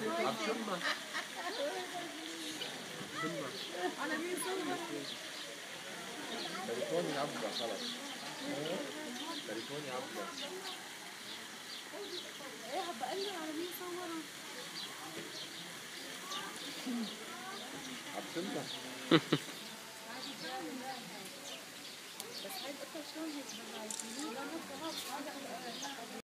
عبد على مين صور؟ تليفوني عبده خلص. تليفوني عبده. ايه بقلب على مين صوروا؟ عبد بس هاي القطة شلون هيك